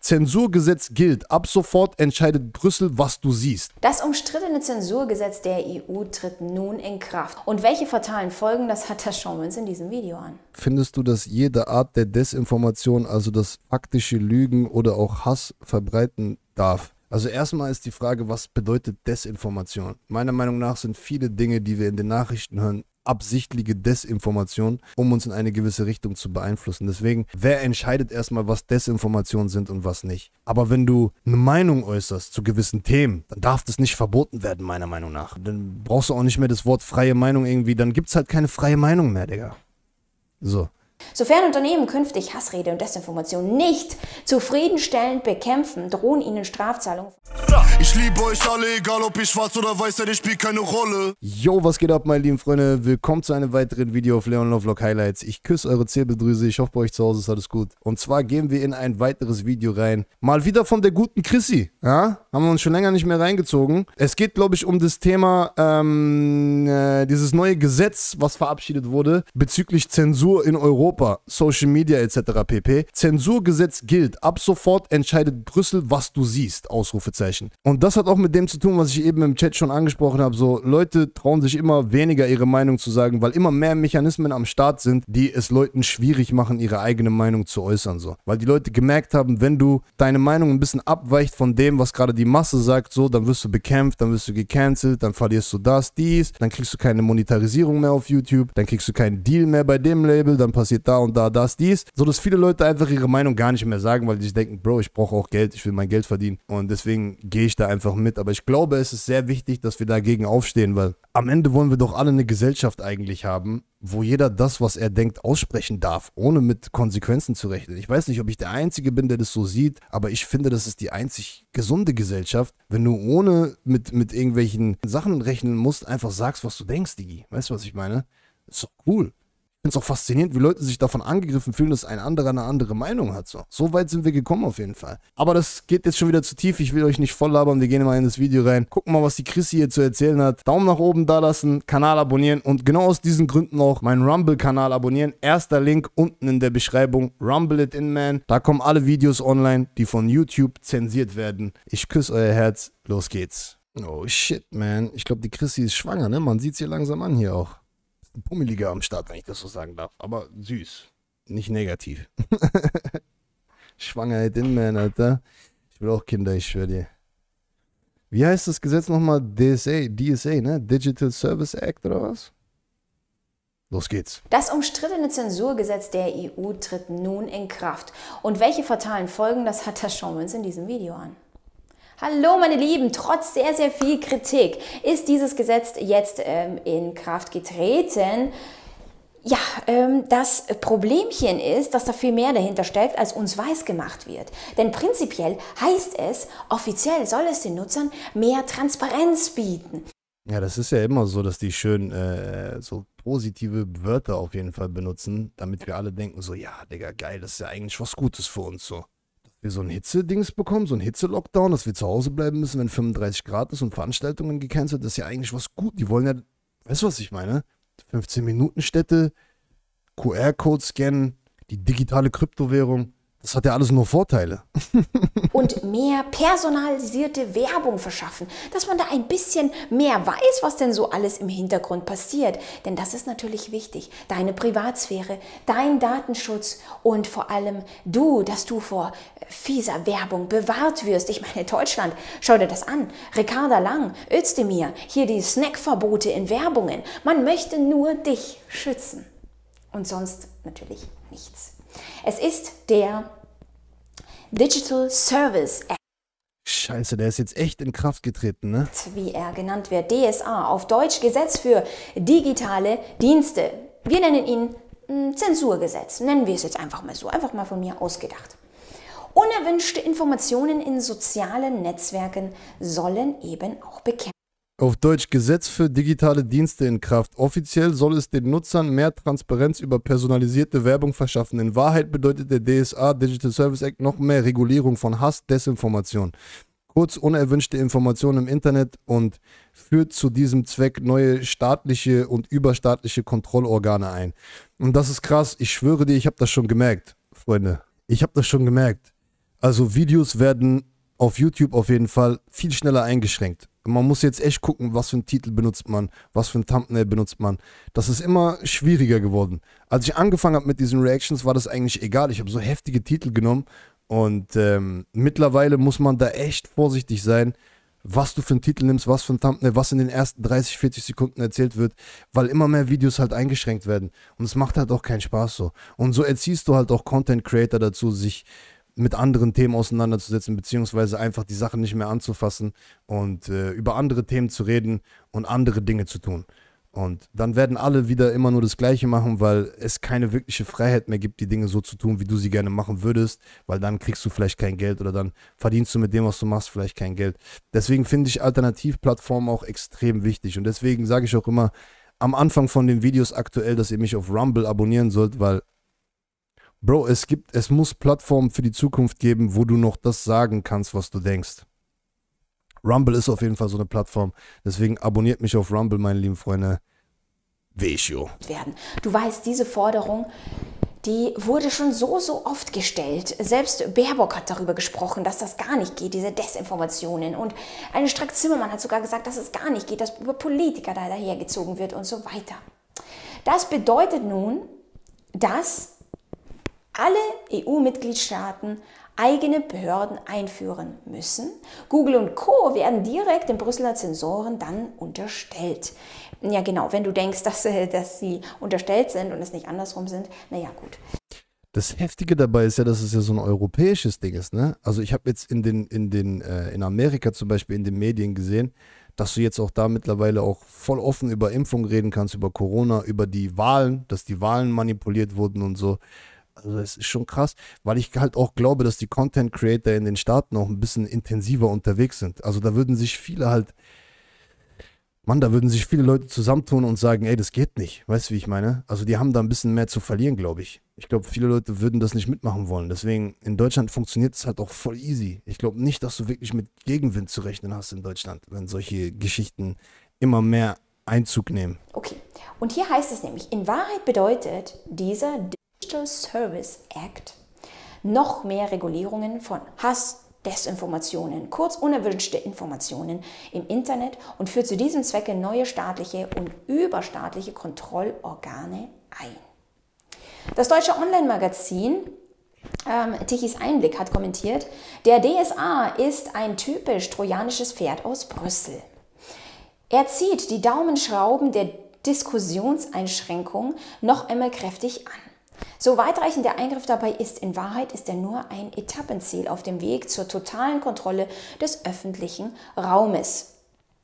Zensurgesetz gilt. Ab sofort entscheidet Brüssel, was du siehst. Das umstrittene Zensurgesetz der EU tritt nun in Kraft. Und welche fatalen Folgen das hat, das schauen wir uns in diesem Video an. Findest du, dass jede Art der Desinformation, also das faktische Lügen oder auch Hass verbreiten darf? Also erstmal ist die Frage, was bedeutet Desinformation? Meiner Meinung nach sind viele Dinge, die wir in den Nachrichten hören, absichtliche Desinformation, um uns in eine gewisse Richtung zu beeinflussen. Deswegen, wer entscheidet erstmal, was Desinformationen sind und was nicht? Aber wenn du eine Meinung äußerst zu gewissen Themen, dann darf das nicht verboten werden, meiner Meinung nach. Dann brauchst du auch nicht mehr das Wort freie Meinung irgendwie, dann gibt es halt keine freie Meinung mehr, Digga. So. Sofern Unternehmen künftig Hassrede und Desinformation nicht zufriedenstellend bekämpfen, drohen ihnen Strafzahlungen. Ich liebe euch alle, egal ob ich schwarz oder weiß, denn ich spielt keine Rolle. Yo, was geht ab, meine lieben Freunde? Willkommen zu einem weiteren Video auf Leon Lovelock Highlights. Ich küsse eure Zirbeldrüse, ich hoffe bei euch zu Hause ist alles gut. Und zwar gehen wir in ein weiteres Video rein. Mal wieder von der guten Chrissy, ja? Haben wir uns schon länger nicht mehr reingezogen. Es geht, glaube ich, um das Thema, dieses neue Gesetz, was verabschiedet wurde, bezüglich Zensur in Europa, Social Media etc. pp. Zensurgesetz gilt. Ab sofort entscheidet Brüssel, was du siehst, Ausrufezeichen. Und das hat auch mit dem zu tun, was ich eben im Chat schon angesprochen habe. So, Leute trauen sich immer weniger ihre Meinung zu sagen, weil immer mehr Mechanismen am Start sind, die es Leuten schwierig machen, ihre eigene Meinung zu äußern. So. Weil die Leute gemerkt haben, wenn du deine Meinung ein bisschen abweicht von dem, was gerade die Masse sagt, so, dann wirst du bekämpft, dann wirst du gecancelt, dann verlierst du das, dies, dann kriegst du keine Monetarisierung mehr auf YouTube, dann kriegst du keinen Deal mehr bei dem Label, dann passiert da und da das, dies. So, dass viele Leute einfach ihre Meinung gar nicht mehr sagen, weil die sich denken, Bro, ich brauche auch Geld, ich will mein Geld verdienen. Und deswegen gehe ich da einfach mit. Aber ich glaube, es ist sehr wichtig, dass wir dagegen aufstehen, weil am Ende wollen wir doch alle eine Gesellschaft eigentlich haben, wo jeder das, was er denkt, aussprechen darf, ohne mit Konsequenzen zu rechnen. Ich weiß nicht, ob ich der Einzige bin, der das so sieht, aber ich finde, das ist die einzig gesunde Gesellschaft, wenn du ohne mit irgendwelchen Sachen rechnen musst, einfach sagst, was du denkst, Digi. Weißt du, was ich meine? Ist doch cool. Ich finde es auch faszinierend, wie Leute sich davon angegriffen fühlen, dass ein anderer eine andere Meinung hat. So weit sind wir gekommen auf jeden Fall. Aber das geht jetzt schon wieder zu tief. Ich will euch nicht voll labern. Wir gehen mal in das Video rein. Gucken mal, was die Chrissy hier zu erzählen hat. Daumen nach oben da lassen, Kanal abonnieren und genau aus diesen Gründen auch meinen Rumble-Kanal abonnieren. Erster Link unten in der Beschreibung. Rumble it in, man. Da kommen alle Videos online, die von YouTube zensiert werden. Ich küsse euer Herz. Los geht's. Oh shit, man. Ich glaube, die Chrissy ist schwanger, ne? Man sieht es hier langsam an hier auch. Ein Pummeliger am Start, wenn ich das so sagen darf. Aber süß. Nicht negativ. Schwangerheit in man, Alter. Ich will auch Kinder, ich schwöre dir. Wie heißt das Gesetz nochmal? DSA, ne? Digital Service Act oder was? Los geht's. Das umstrittene Zensurgesetz der EU tritt nun in Kraft. Und welche fatalen Folgen das hat, das schauen wir uns in diesem Video an. Hallo meine Lieben, trotz sehr, sehr viel Kritik ist dieses Gesetz jetzt in Kraft getreten. Ja, das Problemchen ist, dass da viel mehr dahinter steckt, als uns weiß gemacht wird. Denn prinzipiell heißt es, offiziell soll es den Nutzern mehr Transparenz bieten. Ja, das ist ja immer so, dass die schön so positive Wörter auf jeden Fall benutzen, damit wir alle denken so, ja, Digga, geil, das ist ja eigentlich was Gutes für uns so. Wir so ein Hitze-Dings bekommen, so ein Hitze-Lockdown, dass wir zu Hause bleiben müssen, wenn 35 Grad ist und Veranstaltungen gecancelt, das ist ja eigentlich was gut. Die wollen ja, weißt du, was ich meine? 15-Minuten-Städte, QR-Code scannen, die digitale Kryptowährung, das hat ja alles nur Vorteile. Und mehr personalisierte Werbung verschaffen, dass man da ein bisschen mehr weiß, was denn so alles im Hintergrund passiert. Denn das ist natürlich wichtig. Deine Privatsphäre, dein Datenschutz und vor allem dass du vor fieser Werbung bewahrt wirst. Ich meine, Deutschland, schau dir das an. Ricarda Lang, Özdemir, hier die Snackverbote in Werbungen. Man möchte nur dich schützen. Und sonst natürlich nichts. Es ist der Digital Service Act. Scheiße, der ist jetzt echt in Kraft getreten, ne? Wie er genannt wird, DSA, auf Deutsch Gesetz für digitale Dienste. Wir nennen ihn Zensurgesetz, nennen wir es jetzt einfach mal so, einfach mal von mir ausgedacht. Unerwünschte Informationen in sozialen Netzwerken sollen eben auch bekämpft werden. Auf Deutsch Gesetz für digitale Dienste in Kraft. Offiziell soll es den Nutzern mehr Transparenz über personalisierte Werbung verschaffen. In Wahrheit bedeutet der DSA, Digital Service Act, noch mehr Regulierung von Hass, Desinformation. Kurz unerwünschte Informationen im Internet und führt zu diesem Zweck neue staatliche und überstaatliche Kontrollorgane ein. Und das ist krass. Ich schwöre dir, ich habe das schon gemerkt, Freunde. Ich habe das schon gemerkt. Also Videos werden auf YouTube auf jeden Fall viel schneller eingeschränkt. Man muss jetzt echt gucken, was für einen Titel benutzt man, was für ein Thumbnail benutzt man. Das ist immer schwieriger geworden. Als ich angefangen habe mit diesen Reactions, war das eigentlich egal. Ich habe so heftige Titel genommen und mittlerweile muss man da echt vorsichtig sein, was du für einen Titel nimmst, was für ein Thumbnail, was in den ersten 30, 40 Sekunden erzählt wird, weil immer mehr Videos halt eingeschränkt werden. Und es macht halt auch keinen Spaß so. Und so erziehst du halt auch Content Creator dazu, sich mit anderen Themen auseinanderzusetzen, beziehungsweise einfach die Sachen nicht mehr anzufassen und über andere Themen zu reden und andere Dinge zu tun. Und dann werden alle wieder immer nur das Gleiche machen, weil es keine wirkliche Freiheit mehr gibt, die Dinge so zu tun, wie du sie gerne machen würdest, weil dann kriegst du vielleicht kein Geld oder dann verdienst du mit dem, was du machst, vielleicht kein Geld. Deswegen finde ich Alternativplattformen auch extrem wichtig und deswegen sage ich auch immer am Anfang von den Videos aktuell, dass ihr mich auf Rumble abonnieren sollt, weil Bro, es muss Plattformen für die Zukunft geben, wo du noch das sagen kannst, was du denkst. Rumble ist auf jeden Fall so eine Plattform. Deswegen abonniert mich auf Rumble, meine lieben Freunde. Vejo. Du weißt, diese Forderung, die wurde schon so oft gestellt. Selbst Baerbock hat darüber gesprochen, dass das gar nicht geht, diese Desinformationen. Und eine Strack-Zimmermann hat sogar gesagt, dass es gar nicht geht, dass über Politiker da dahergezogen wird und so weiter. Das bedeutet nun, dass alle EU-Mitgliedstaaten eigene Behörden einführen müssen. Google und Co. werden direkt den Brüsseler Zensoren dann unterstellt. Ja genau, wenn du denkst, dass sie unterstellt sind und es nicht andersrum sind, naja gut. Das Heftige dabei ist ja, dass es ja so ein europäisches Ding ist, ne? Also ich habe jetzt in Amerika zum Beispiel in den Medien gesehen, dass du jetzt auch da mittlerweile auch voll offen über Impfung reden kannst, über Corona, über die Wahlen, dass die Wahlen manipuliert wurden und so. Also es ist schon krass, weil ich halt auch glaube, dass die Content Creator in den Staaten auch ein bisschen intensiver unterwegs sind. Also da würden sich viele Leute zusammentun und sagen, ey, das geht nicht. Weißt du, wie ich meine? Also die haben da ein bisschen mehr zu verlieren, glaube ich. Ich glaube, viele Leute würden das nicht mitmachen wollen. Deswegen, in Deutschland funktioniert es halt auch voll easy. Ich glaube nicht, dass du wirklich mit Gegenwind zu rechnen hast in Deutschland, wenn solche Geschichten immer mehr Einzug nehmen. Okay, und hier heißt es nämlich, in Wahrheit bedeutet dieser Digital Service Act noch mehr Regulierungen von Hass, Desinformationen, kurz unerwünschte Informationen im Internet und führt zu diesem Zwecke neue staatliche und überstaatliche Kontrollorgane ein. Das deutsche Online-Magazin Tichys Einblick hat kommentiert, der DSA ist ein typisch trojanisches Pferd aus Brüssel. Er zieht die Daumenschrauben der Diskussionseinschränkung noch einmal kräftig an. So weitreichend der Eingriff dabei ist, in Wahrheit ist er nur ein Etappenziel auf dem Weg zur totalen Kontrolle des öffentlichen Raumes.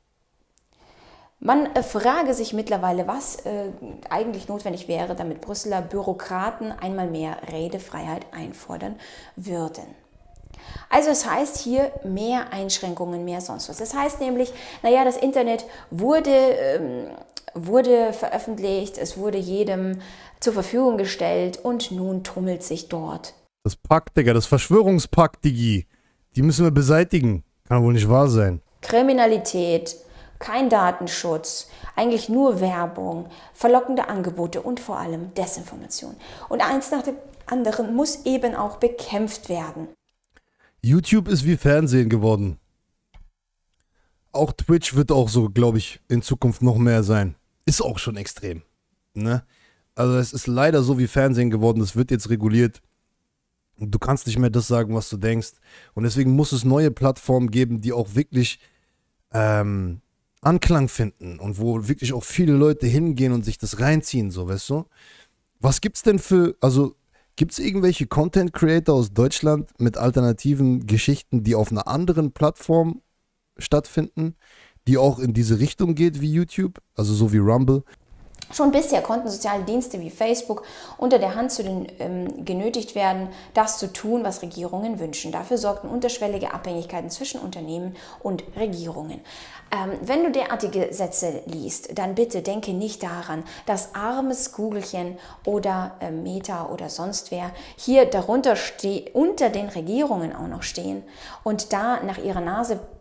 Man frage sich mittlerweile, was eigentlich notwendig wäre, damit Brüsseler Bürokraten einmal mehr Redefreiheit einfordern würden. Also es heißt hier mehr Einschränkungen, mehr sonst was. Es heißt nämlich, naja, das Internet wurde veröffentlicht, es wurde jedem zur Verfügung gestellt und nun tummelt sich dort. Das Pakt, Digga, das Verschwörungspakt, Digi, die müssen wir beseitigen. Kann wohl nicht wahr sein. Kriminalität, kein Datenschutz, eigentlich nur Werbung, verlockende Angebote und vor allem Desinformation. Und eins nach dem anderen muss eben auch bekämpft werden. YouTube ist wie Fernsehen geworden. Auch Twitch wird auch so, glaube ich, in Zukunft noch mehr sein. Ist auch schon extrem, ne? Also es ist leider so wie Fernsehen geworden, es wird jetzt reguliert. Du kannst nicht mehr das sagen, was du denkst. Und deswegen muss es neue Plattformen geben, die auch wirklich Anklang finden und wo wirklich auch viele Leute hingehen und sich das reinziehen, so, weißt du? Was gibt's denn gibt es irgendwelche Content Creator aus Deutschland mit alternativen Geschichten, die auf einer anderen Plattform stattfinden, die auch in diese Richtung geht wie YouTube, also so wie Rumble? Schon bisher konnten soziale Dienste wie Facebook unter der Hand genötigt werden, das zu tun, was Regierungen wünschen. Dafür sorgten unterschwellige Abhängigkeiten zwischen Unternehmen und Regierungen. Wenn du derartige Sätze liest, dann bitte denke nicht daran, dass armes Googlechen oder Meta oder sonst wer hier darunter unter den Regierungen auch noch stehen und da nach ihrer Nase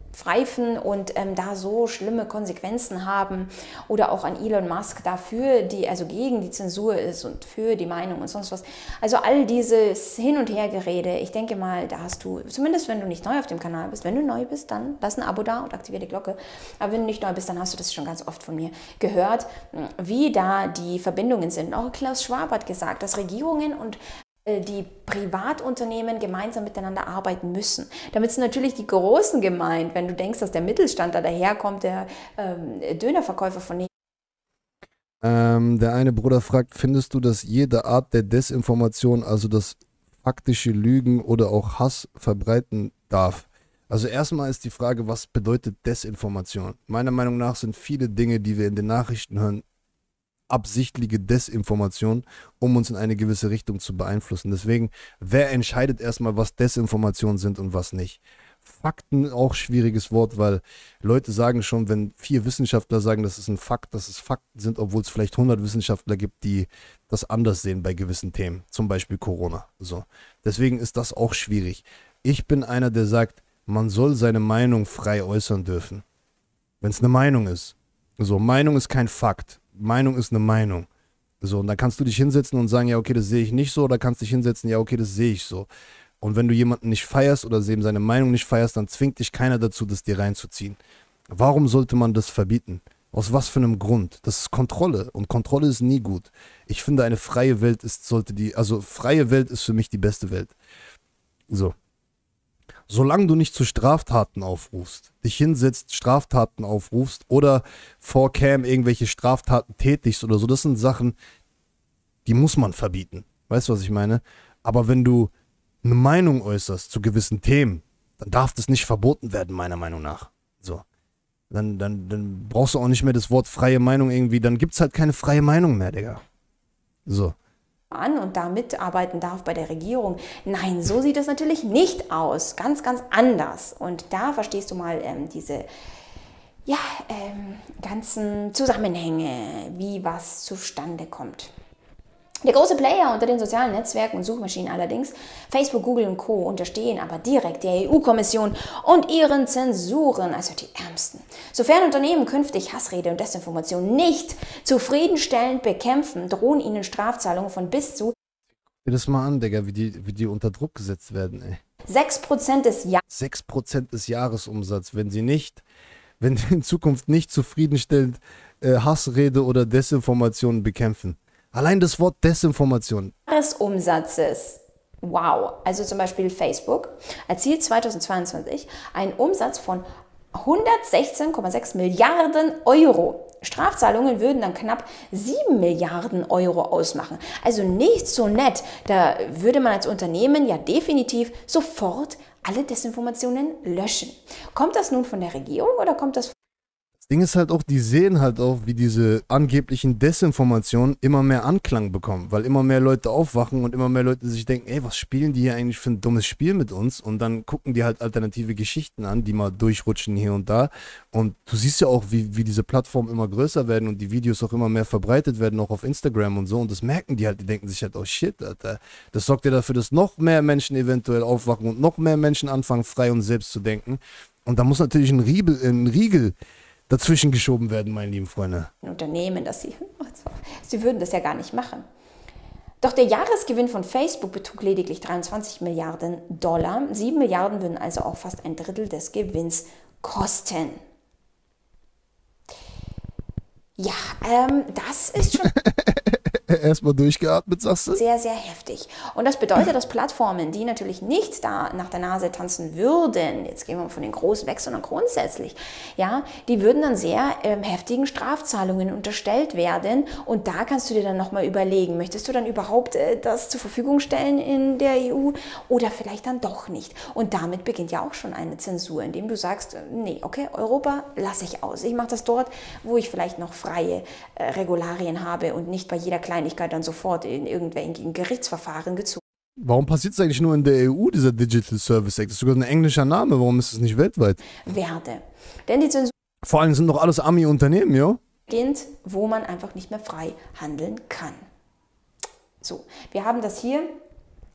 pfeifen und da so schlimme Konsequenzen haben, oder auch an Elon Musk dafür, also gegen die Zensur ist und für die Meinung und sonst was. Also all dieses Hin- und Hergerede, ich denke mal, da hast du, zumindest wenn du nicht neu auf dem Kanal bist, wenn du neu bist, dann lass ein Abo da und aktiviere die Glocke. Aber wenn du nicht neu bist, dann hast du das schon ganz oft von mir gehört, wie da die Verbindungen sind. Auch Klaus Schwab hat gesagt, dass Regierungen und die Privatunternehmen gemeinsam miteinander arbeiten müssen. Damit sind natürlich die Großen gemeint, wenn du denkst, dass der Mittelstand da daherkommt, der Dönerverkäufer von Der eine Bruder fragt, findest du, dass jede Art der Desinformation, also das faktische Lügen oder auch Hass verbreiten darf? Also erstmal ist die Frage, was bedeutet Desinformation? Meiner Meinung nach sind viele Dinge, die wir in den Nachrichten hören, absichtliche Desinformation, um uns in eine gewisse Richtung zu beeinflussen. Deswegen, wer entscheidet erstmal, was Desinformation sind und was nicht? Fakten, auch schwieriges Wort, weil Leute sagen schon, wenn 4 Wissenschaftler sagen, das ist ein Fakt, dass es Fakten sind, obwohl es vielleicht 100 Wissenschaftler gibt, die das anders sehen bei gewissen Themen, zum Beispiel Corona. So. Deswegen ist das auch schwierig. Ich bin einer, der sagt, man soll seine Meinung frei äußern dürfen. Wenn es eine Meinung ist. So, Meinung ist kein Fakt. Meinung ist eine Meinung. So, und dann kannst du dich hinsetzen und sagen, ja, okay, das sehe ich nicht so, oder kannst dich hinsetzen, ja, okay, das sehe ich so. Und wenn du jemanden nicht feierst oder eben seine Meinung nicht feierst, dann zwingt dich keiner dazu, das dir reinzuziehen. Warum sollte man das verbieten? Aus was für einem Grund? Das ist Kontrolle, und Kontrolle ist nie gut. Ich finde, eine freie Welt freie Welt ist für mich die beste Welt. So. Solange du nicht zu Straftaten aufrufst, dich hinsetzt, Straftaten aufrufst oder vor Cam irgendwelche Straftaten tätigst oder so, das sind Sachen, die muss man verbieten. Weißt du, was ich meine? Aber wenn du eine Meinung äußerst zu gewissen Themen, dann darf das nicht verboten werden, meiner Meinung nach. So. Dann brauchst du auch nicht mehr das Wort freie Meinung irgendwie, dann gibt es halt keine freie Meinung mehr, Digga. So. an und da mitarbeiten darf bei der Regierung. Nein, so sieht es natürlich nicht aus. Ganz, ganz anders. Und da verstehst du mal diese ganzen Zusammenhänge, wie was zustande kommt. Der große Player unter den sozialen Netzwerken und Suchmaschinen allerdings, Facebook, Google und Co. unterstehen aber direkt der EU-Kommission und ihren Zensuren, also die Ärmsten. Sofern Unternehmen künftig Hassrede und Desinformation nicht zufriedenstellend bekämpfen, drohen ihnen Strafzahlungen von bis zu... Sieh das mal an, Digga, wie die unter Druck gesetzt werden, ey. 6% des 6% des Jahresumsatzes, wenn die in Zukunft nicht zufriedenstellend Hassrede oder Desinformation bekämpfen. Allein das Wort Desinformation. Jahresumsatzes. Wow. Also zum Beispiel Facebook erzielt 2022 einen Umsatz von 116,6 Milliarden Euro. Strafzahlungen würden dann knapp 7 Milliarden Euro ausmachen. Also nicht so nett. Da würde man als Unternehmen ja definitiv sofort alle Desinformationen löschen. Kommt das nun von der Regierung oder kommt das von... Das Ding ist halt auch, die sehen halt auch, wie diese angeblichen Desinformationen immer mehr Anklang bekommen, weil immer mehr Leute aufwachen und immer mehr Leute sich denken, ey, was spielen die hier eigentlich für ein dummes Spiel mit uns? Und dann gucken die halt alternative Geschichten an, die mal durchrutschen hier und da. Und du siehst ja auch, wie diese Plattformen immer größer werden und die Videos auch immer mehr verbreitet werden, auch auf Instagram und so. Und das merken die halt, die denken sich halt, oh shit, Alter. Das sorgt ja dafür, dass noch mehr Menschen eventuell aufwachen und noch mehr Menschen anfangen, frei und selbst zu denken. Und da muss natürlich ein Riegel dazwischen geschoben werden, meine lieben Freunde. Unternehmen, dass sie würden das ja gar nicht machen. Doch der Jahresgewinn von Facebook betrug lediglich 23 Milliarden Dollar. 7 Milliarden würden also auch fast ein Drittel des Gewinns kosten. Ja, das ist schon... Erstmal durchgeatmet, sagst du? Sehr, sehr heftig. Und das bedeutet, dass Plattformen, die natürlich nicht da nach der Nase tanzen würden, jetzt gehen wir mal von den Großen weg, sondern grundsätzlich, ja, die würden dann sehr heftigen Strafzahlungen unterstellt werden. Und da kannst du dir dann nochmal überlegen, möchtest du dann überhaupt das zur Verfügung stellen in der EU oder vielleicht dann doch nicht? Und damit beginnt ja auch schon eine Zensur, indem du sagst, nee, okay, Europa lasse ich aus. Ich mache das dort, wo ich vielleicht noch freie Regularien habe und nicht bei jeder Kleinigkeit dann sofort in irgendwelchen Gerichtsverfahren gezogen. Warum passiert es eigentlich nur in der EU, dieser Digital Service Act? Das ist sogar ein englischer Name, warum ist es nicht weltweit? Werde. Denn die Zensur vor allem sind doch alles Ami-Unternehmen, ja? beginnt, wo man einfach nicht mehr frei handeln kann. So, wir haben das hier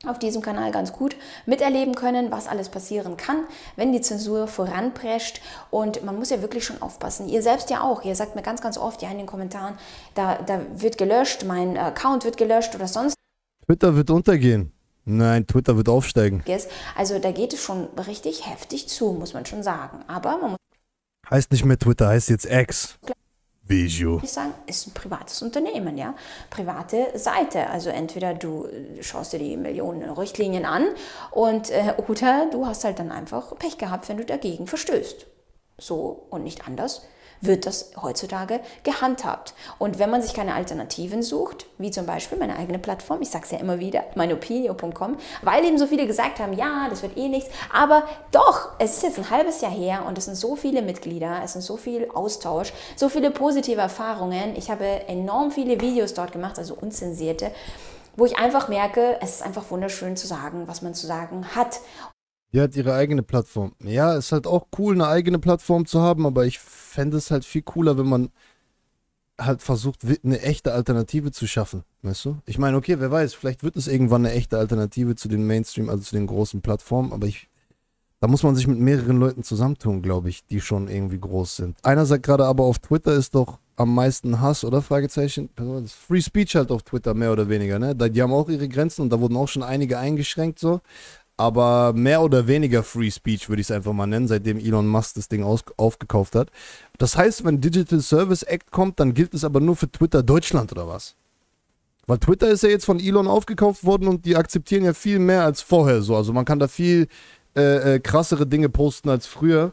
auf diesem Kanal ganz gut miterleben können, was alles passieren kann, wenn die Zensur voranprescht. Und man muss ja wirklich schon aufpassen. Ihr selbst ja auch. Ihr sagt mir ganz, ganz oft ja in den Kommentaren, da wird gelöscht, mein Account wird gelöscht oder sonst. Twitter wird untergehen. Nein, Twitter wird aufsteigen. Also da geht es schon richtig heftig zu, muss man schon sagen. Aber man muss Heißt nicht mehr Twitter, heißt jetzt X. Visio. ich sagen, ist ein privates Unternehmen, ja, private Seite. Also entweder du schaust dir die Millionen Richtlinien an und oder du hast halt dann einfach Pech gehabt, wenn du dagegen verstößt. So und nicht anders wird das heutzutage gehandhabt. Und wenn man sich keine Alternativen sucht, wie zum Beispiel meine eigene Plattform, ich sage es ja immer wieder, meinopinio.com, weil eben so viele gesagt haben, ja, das wird eh nichts, aber doch, es ist jetzt ein halbes Jahr her und es sind so viele Mitglieder, es ist so viel Austausch, so viele positive Erfahrungen. Ich habe enorm viele Videos dort gemacht, also unzensierte, wo ich einfach merke, es ist einfach wunderschön zu sagen, was man zu sagen hat. Die hat ihre eigene Plattform. Ja, ist halt auch cool, eine eigene Plattform zu haben, aber ich fände es halt viel cooler, wenn man halt versucht, eine echte Alternative zu schaffen. Weißt du? Ich meine, okay, wer weiß, vielleicht wird es irgendwann eine echte Alternative zu den Mainstream, also zu den großen Plattformen, aber da muss man sich mit mehreren Leuten zusammentun, glaube ich, die schon irgendwie groß sind. Einer sagt gerade aber, auf Twitter ist doch am meisten Hass, oder? Fragezeichen. Das ist Free Speech halt auf Twitter, mehr oder weniger, ne? Die haben auch ihre Grenzen und da wurden auch schon einige eingeschränkt, so. Aber mehr oder weniger Free Speech würde ich es einfach mal nennen, seitdem Elon Musk das Ding aufgekauft hat. Das heißt, wenn Digital Service Act kommt, dann gilt es aber nur für Twitter Deutschland oder was? Weil Twitter ist ja jetzt von Elon aufgekauft worden und die akzeptieren ja viel mehr als vorher so. Also man kann da viel krassere Dinge posten als früher.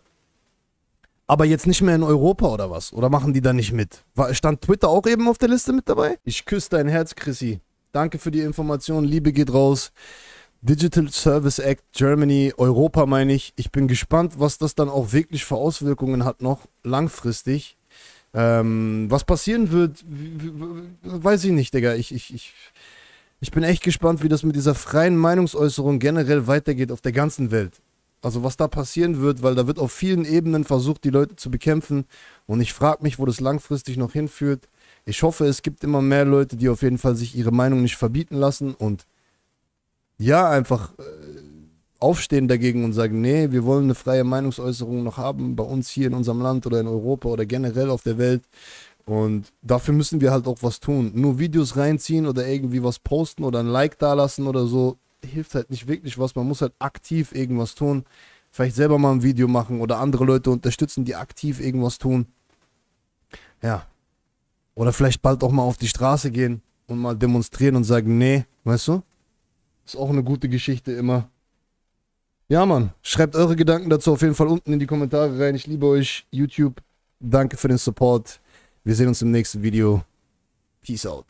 Aber jetzt nicht mehr in Europa oder was? Oder machen die da nicht mit? Stand Twitter auch eben auf der Liste mit dabei? Ich küsse dein Herz, Chrissy. Danke für die Information. Liebe geht raus. Digital Service Act Germany, Europa meine ich. Ich bin gespannt, was das dann auch wirklich für Auswirkungen hat noch langfristig. Was passieren wird, weiß ich nicht, Digga. Ich bin echt gespannt, wie das mit dieser freien Meinungsäußerung generell weitergeht auf der ganzen Welt. Also was da passieren wird, weil da wird auf vielen Ebenen versucht, die Leute zu bekämpfen. Und ich frage mich, wo das langfristig noch hinführt. Ich hoffe, es gibt immer mehr Leute, die auf jeden Fall sich ihre Meinung nicht verbieten lassen und ja, einfach aufstehen dagegen und sagen, nee, wir wollen eine freie Meinungsäußerung noch haben, bei uns hier in unserem Land oder in Europa oder generell auf der Welt. Und dafür müssen wir halt auch was tun. Nur Videos reinziehen oder irgendwie was posten oder ein Like dalassen oder so, hilft halt nicht wirklich was. Man muss halt aktiv irgendwas tun. Vielleicht selber mal ein Video machen oder andere Leute unterstützen, die aktiv irgendwas tun. Ja. Oder vielleicht bald auch mal auf die Straße gehen und mal demonstrieren und sagen, nee, weißt du? Ist auch eine gute Geschichte immer. Ja, Mann. Schreibt eure Gedanken dazu auf jeden Fall unten in die Kommentare rein. Ich liebe euch. YouTube. Danke für den Support. Wir sehen uns im nächsten Video. Peace out.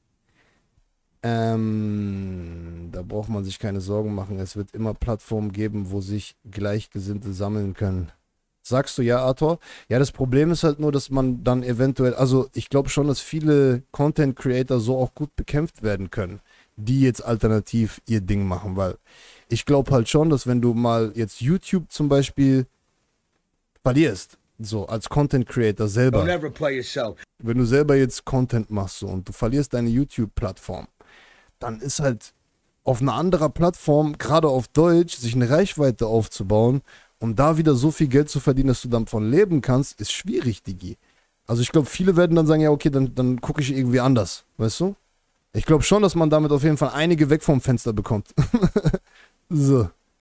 Da braucht man sich keine Sorgen machen. Es wird immer Plattformen geben, wo sich Gleichgesinnte sammeln können. Sagst du ja, Arthur? Ja, das Problem ist halt nur, dass man dann eventuell, also ich glaube schon, dass viele Content Creator so auch gut bekämpft werden können, die jetzt alternativ ihr Ding machen, weil ich glaube halt schon, dass wenn du mal jetzt YouTube zum Beispiel verlierst, so als Content Creator selber, wenn du selber jetzt Content machst so, und du verlierst deine YouTube-Plattform, dann ist halt auf einer anderen Plattform, gerade auf Deutsch, sich eine Reichweite aufzubauen und da wieder so viel Geld zu verdienen, dass du davon leben kannst, ist schwierig, Digi. Also ich glaube, viele werden dann sagen, ja okay, dann gucke ich irgendwie anders, weißt du? Ich glaube schon, dass man damit auf jeden Fall einige weg vom Fenster bekommt. So.